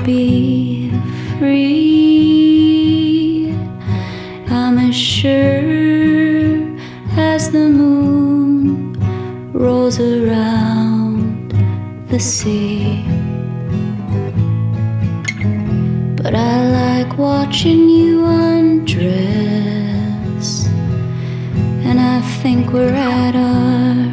be free. I'm as sure as the moon rolls around the sea. But I like watching you undress, and I think we're at our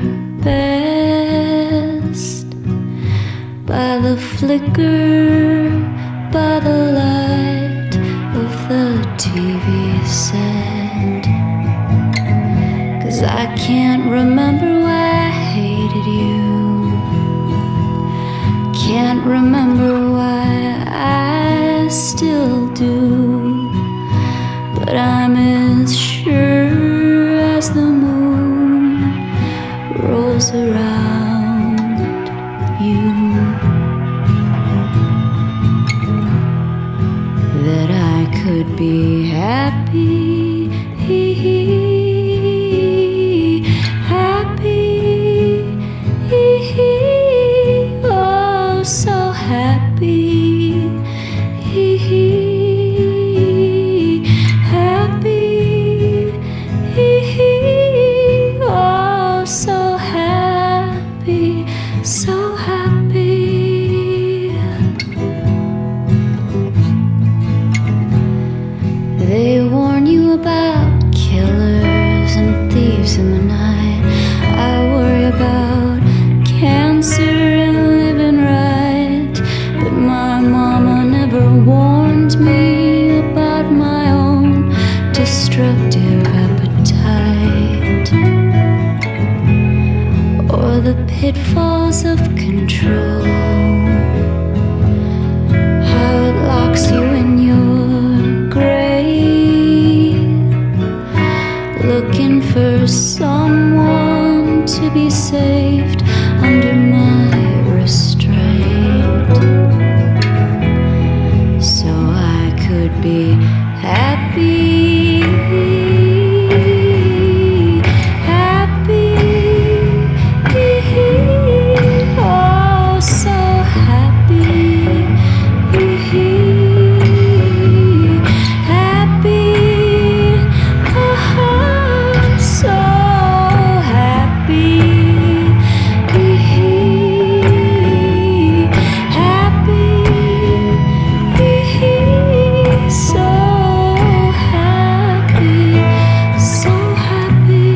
best. By the flicker, by the light of the TV set. 'Cause I can't remember why I hated you, can't remember why I still do. But I'm as sure as the moon rolls around you that I could be happy, happy, oh so happy, happy, oh so happy, so happy. They warn you about killers and thieves in the night. I worry about cancer and living right. But my mama never warned me about my own destructive appetite, or the pitfalls of control, how it locks you in your grave, looking for someone to be saved under my restraint. So I could be happy, happy, oh so happy, happy, oh so happy, happy, so happy, so happy.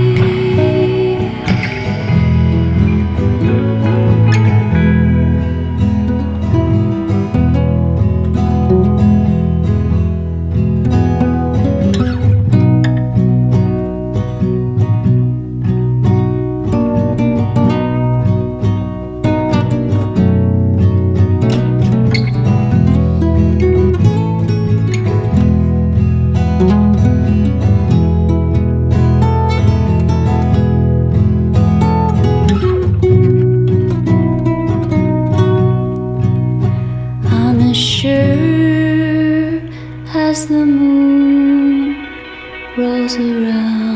I'm as sure as the moon rolls around